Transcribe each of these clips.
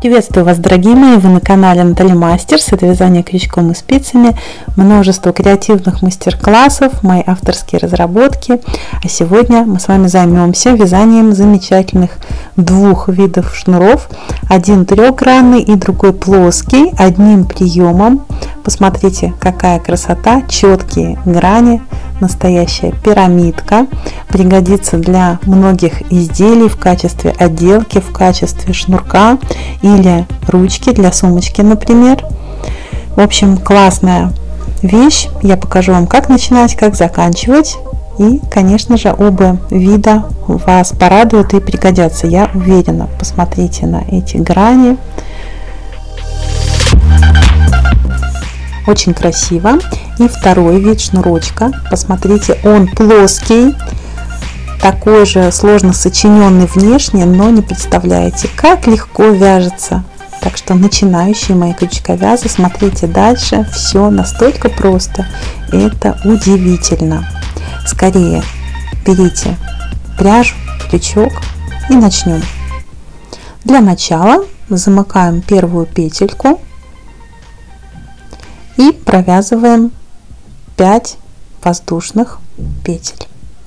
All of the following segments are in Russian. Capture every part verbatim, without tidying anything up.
Приветствую вас, дорогие мои! Вы на канале Наталья Мастерс. Это вязание крючком и спицами, множество креативных мастер-классов, мои авторские разработки. А сегодня мы с вами займемся вязанием замечательных двух видов шнуров. Один трехгранный и другой плоский, одним приемом. Посмотрите, какая красота, четкие грани, настоящая пирамидка. Пригодится для многих изделий в качестве отделки, в качестве шнурка или ручки для сумочки, например. В общем, классная вещь. Я покажу вам, как начинать, как заканчивать. И, конечно же, оба вида вас порадуют и пригодятся, я уверена. Посмотрите на эти грани. Очень красиво. И второй вид шнурочка. Посмотрите, он плоский. Такой же сложно сочиненный внешне, но не представляете, как легко вяжется. Так что начинающие мои крючковязы, смотрите дальше, все настолько просто, это удивительно. Скорее берите пряжу, крючок и начнем. Для начала замыкаем первую петельку и провязываем пять воздушных петель.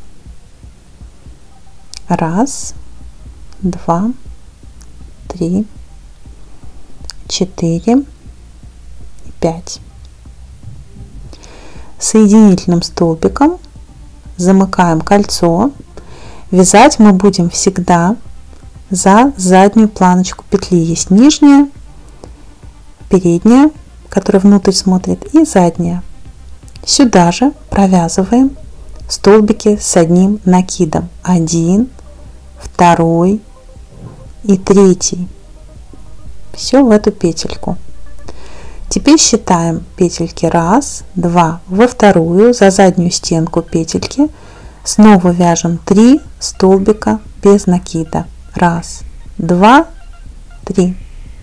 Раз, два, три, четыре, пять. Соединительным столбиком замыкаем кольцо. Вязать мы будем всегда за заднюю планочку петли. Есть нижняя, передняя, которая внутрь смотрит, и задняя. Сюда же провязываем столбики с одним накидом. Один, второй и третий. Все в эту петельку. Теперь считаем петельки. Раз, два. Во вторую, за заднюю стенку петельки, снова вяжем три столбика без накида. Раз, два, три.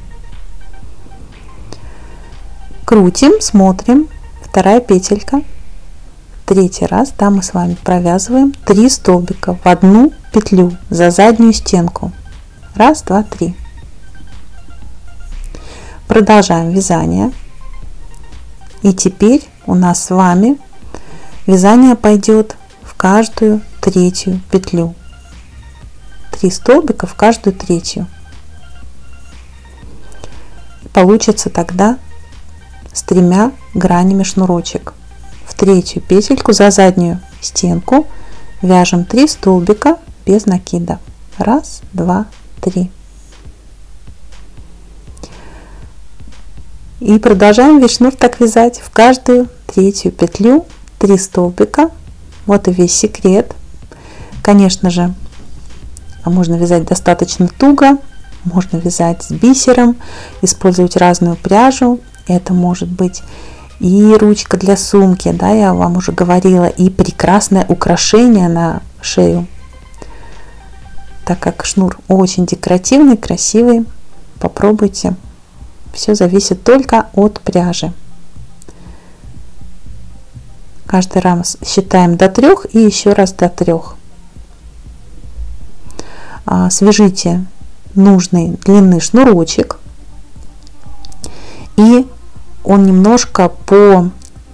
Крутим, смотрим. Вторая петелька. Третий раз, да, мы с вами провязываем три столбика в одну петлю за заднюю стенку. Раз, два, три. Продолжаем вязание. И теперь у нас с вами вязание пойдет в каждую третью петлю. Три столбика в каждую третью. Получится тогда с тремя гранями шнурочек. В третью петельку за заднюю стенку вяжем три столбика без накида. Раз, два, три. И продолжаем весь шнур так вязать в каждую третью петлю три столбика. Вот и весь секрет. Конечно же, можно вязать достаточно туго, можно вязать с бисером, использовать разную пряжу. Это может быть и ручка для сумки, да, я вам уже говорила, и прекрасное украшение на шею. Так как шнур очень декоративный, красивый, попробуйте. Все зависит только от пряжи. Каждый раз считаем до трех и еще раз до трех. Свяжите нужной длины шнурочек, и он немножко по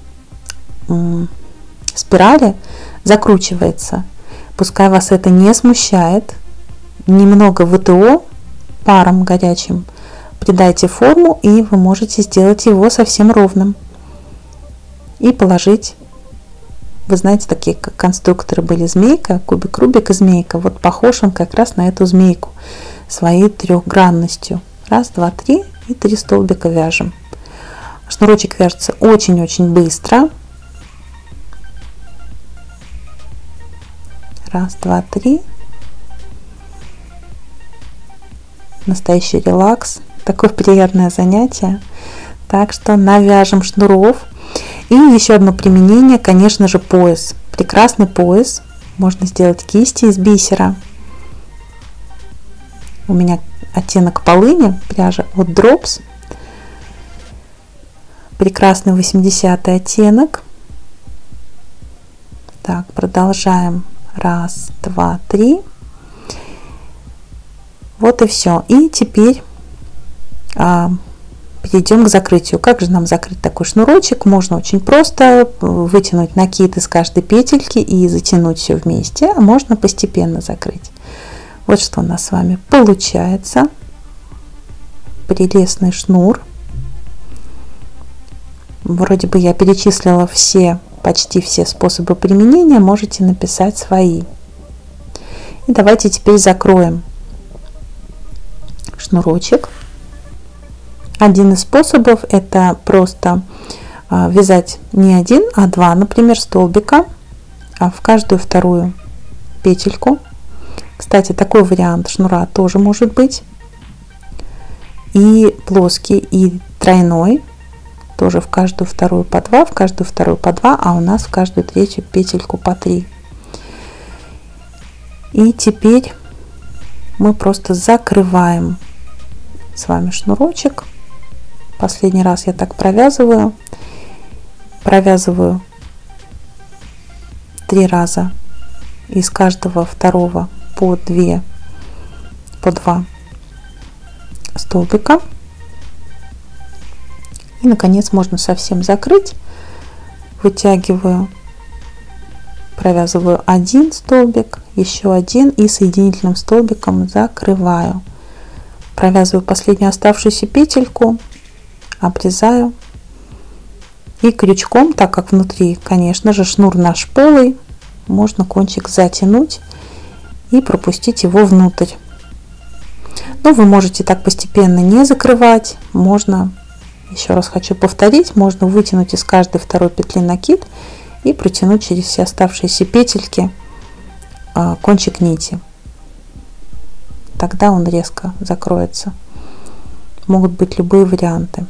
спирали закручивается. Пускай вас это не смущает. Немного ВТО паром горячим придайте форму, и вы можете сделать его совсем ровным и положить. Вы знаете, такие как конструкторы были: змейка, кубик, рубик и змейка. Вот похож он как раз на эту змейку своей трехгранностью. Раз, два, три и три столбика вяжем. Шнурочек вяжется очень-очень быстро. Раз, два, три. Настоящий релакс. Такое приятное занятие. Так что навяжем шнуров. И еще одно применение, конечно же, пояс. Прекрасный пояс. Можно сделать кисти из бисера. У меня оттенок полыни, пряжа от Drops. Прекрасный восьмидесятый оттенок. Так, продолжаем. Раз, два, три. Вот и все. И теперь перейдем к закрытию. Как же нам закрыть такой шнурочек? Можно очень просто вытянуть накид из каждой петельки и затянуть все вместе, а можно постепенно закрыть. Вот что у нас с вами получается. Прелестный шнур. Вроде бы я перечислила все, почти все способы применения, можете написать свои. И давайте теперь закроем шнурочек. Один из способов — это просто вязать не один, а два, например, столбика в каждую вторую петельку. Кстати, такой вариант шнура тоже может быть. И плоский, и тройной. Тоже в каждую вторую по два, в каждую вторую по два, а у нас в каждую третью петельку по три. И теперь мы просто закрываем с вами шнурочек. Последний раз я так провязываю. Провязываю три раза из каждого второго по две, по два столбика. И наконец можно совсем закрыть. Вытягиваю, провязываю один столбик, еще один и соединительным столбиком закрываю. Провязываю последнюю оставшуюся петельку, обрезаю и крючком, так как внутри, конечно же, шнур наш полый, можно кончик затянуть и пропустить его внутрь. Но вы можете так постепенно не закрывать. Можно, еще раз хочу повторить, можно вытянуть из каждой второй петли накид и протянуть через все оставшиеся петельки кончик нити. Тогда он резко закроется. Могут быть любые варианты.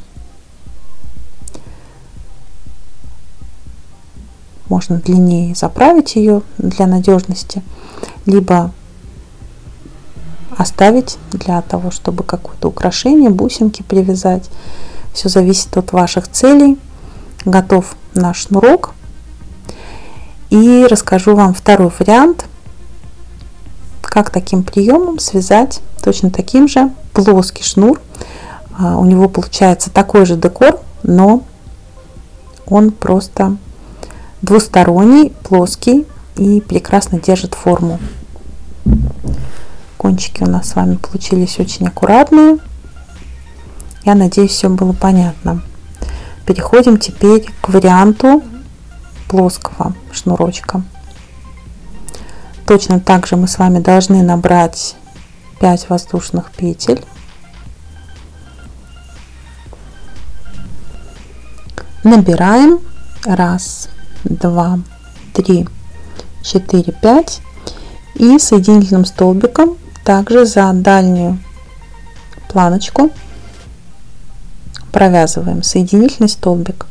Можно длиннее заправить ее для надежности, либо оставить для того, чтобы какое-то украшение, бусинки привязать. Все зависит от ваших целей. Готов наш шнурок. И расскажу вам второй вариант, как таким приемом связать точно таким же плоский шнур. У него получается такой же декор, но он просто двусторонний, плоский и прекрасно держит форму. Кончики у нас с вами получились очень аккуратные. Я надеюсь, все было понятно. Переходим теперь к варианту плоского шнурочка. Точно так же мы с вами должны набрать пять воздушных петель. Набираем раз, два, три, четыре, пять и соединительным столбиком также за дальнюю планочку провязываем соединительный столбик.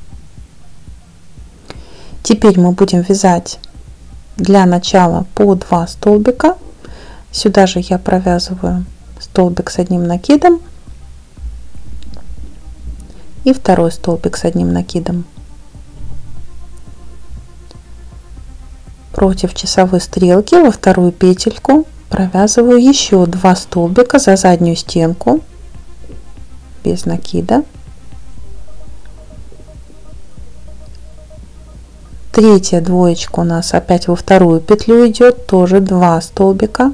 Теперь мы будем вязать для начала по два столбика. Сюда же я провязываю столбик с одним накидом и второй столбик с одним накидом. Против часовой стрелки во вторую петельку провязываю еще два столбика за заднюю стенку без накида. Третья двоечка у нас опять во вторую петлю идет, тоже два столбика.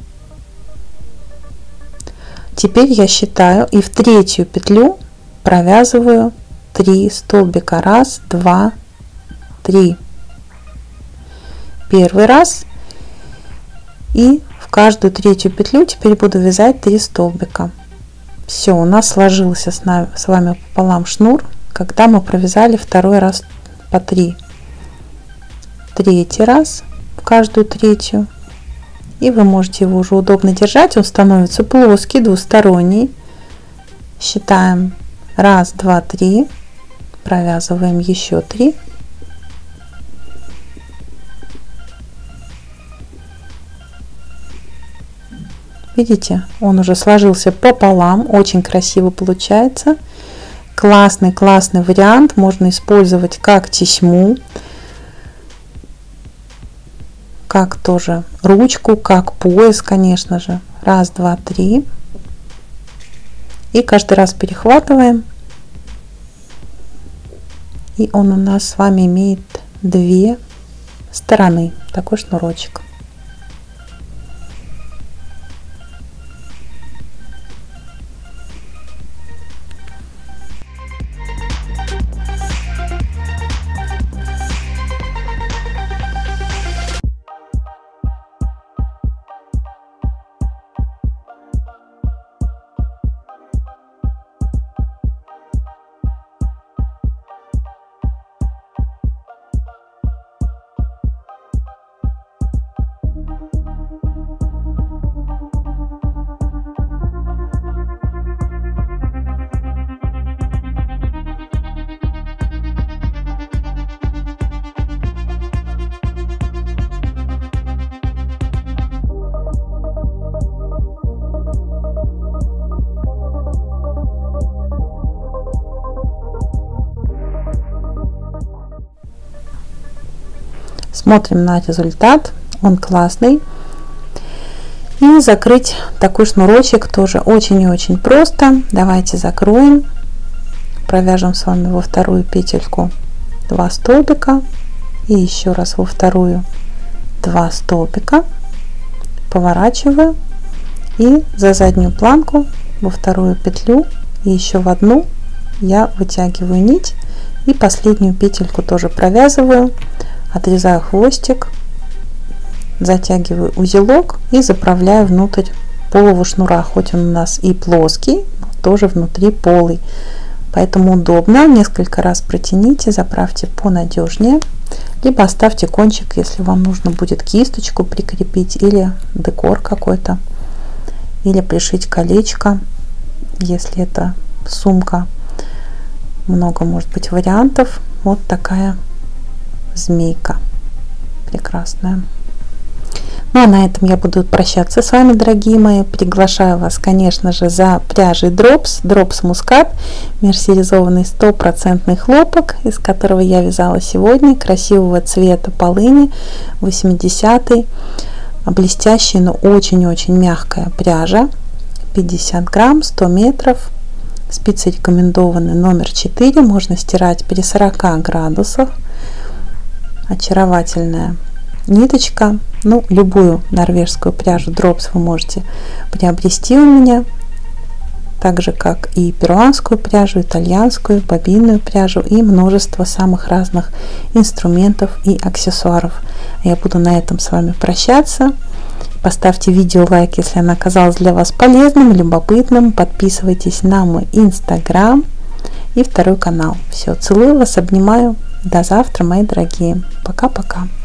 Теперь я считаю и в третью петлю провязываю три столбика. Раз, два, три. Первый раз. И в каждую третью петлю теперь буду вязать три столбика. Все, у нас сложился с, нами, с вами пополам шнур, когда мы провязали второй раз по три. Третий раз в каждую третью. И вы можете его уже удобно держать, он становится плоский, двусторонний. Считаем раз, два, три, провязываем еще три. Видите, он уже сложился пополам, очень красиво получается. Классный, классный вариант, можно использовать как тесьму, как тоже ручку, как пояс, конечно же. Раз, два, три. И каждый раз перехватываем. И он у нас с вами имеет две стороны, такой шнурочек. Смотрим на результат, он классный. И закрыть такой шнурочек тоже очень и очень просто. Давайте закроем, провяжем с вами во вторую петельку два столбика и еще раз во вторую два столбика, поворачиваю и за заднюю планку во вторую петлю и еще в одну я вытягиваю нить и последнюю петельку тоже провязываю. Отрезаю хвостик, затягиваю узелок и заправляю внутрь полого шнура, хоть он у нас и плоский, но тоже внутри полый, поэтому удобно. Несколько раз протяните, заправьте понадежнее, либо оставьте кончик, если вам нужно будет кисточку прикрепить или декор какой-то, или пришить колечко, если это сумка. Много может быть вариантов. Вот такая змейка прекрасная. Ну а на этом я буду прощаться с вами, дорогие мои. Приглашаю вас, конечно же, за пряжей Drops, Drops Muscat, мерсеризованный стопроцентный хлопок, из которого я вязала сегодня, красивого цвета полыни, восьмидесятый, блестящая, но очень-очень мягкая пряжа, пятьдесят грамм, сто метров. Спицы рекомендованы номер четыре, можно стирать при сорока градусах. Очаровательная ниточка. Ну, любую норвежскую пряжу Drops вы можете приобрести у меня, так же как и перуанскую пряжу, итальянскую, бобинную пряжу и множество самых разных инструментов и аксессуаров. Я буду на этом с вами прощаться. Поставьте видео лайк, если оно оказалось для вас полезным, любопытным. Подписывайтесь на мой инстаграм и второй канал. Все, целую вас, обнимаю. До завтра, мои дорогие. Пока-пока.